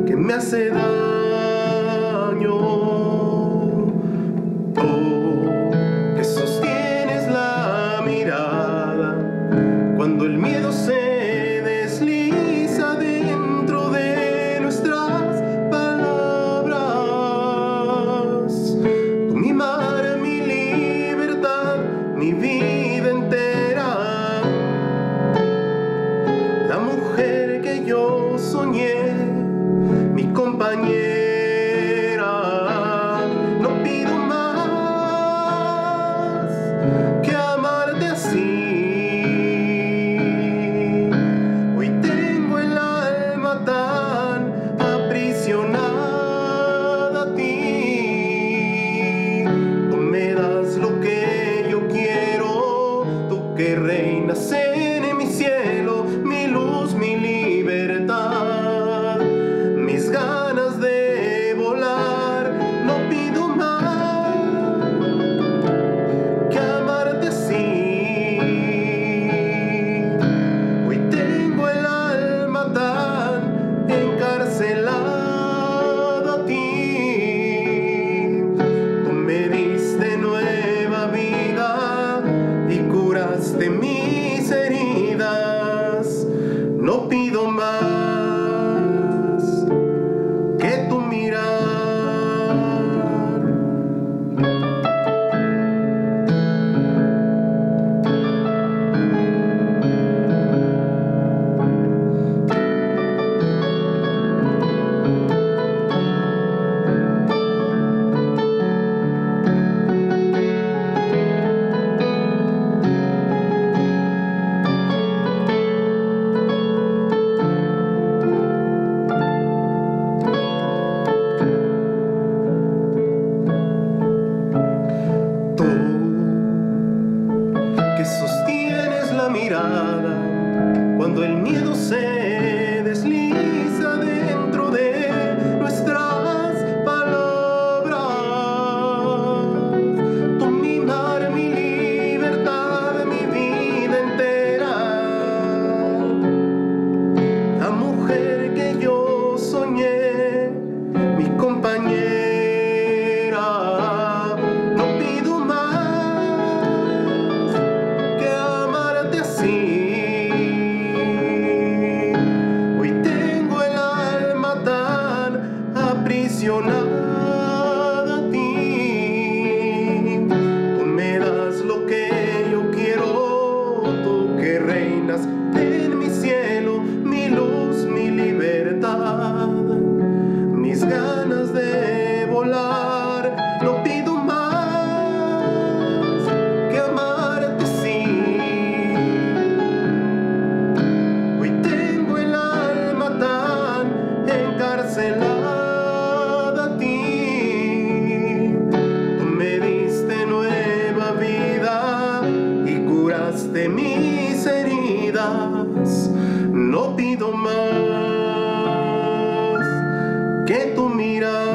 que me hace daño. Tú que sostienes la mirada cuando el miedo se desliza dentro de nuestras palabras. Tú mi mar, mi libertad, mi vida entera, la mujer que yo soñé, mi compañera. No pido más que amarte así. Hoy tengo el alma tan aprisionada a ti. Tú me das lo que yo quiero, tú que reinas en mi cielo, mi luz, mi libertad, mis ganas de volar. No pido más que amarte así. Hoy tengo el alma tan encarcelada a ti. Tú me diste nueva vida y curaste mis heridas. No pido más que tu mirar. Que sostienes la mirada cuando el miedo se desliza dentro de nuestras palabras. Tú mi mar, mi libertad, mi vida entera, la mujer que yo soñé, mi compañera. Hoy tengo el alma tan aprisionada a ti. Tú me das lo que yo quiero, tú que reinas en mi cielo, mi luz, mi libertad, mis ganas de volar. No pido más que amarte así. Hoy tengo el alma tan encarcelada a ti. Tú me diste nueva vida y curaste mis heridas. No pido más que tu mirada.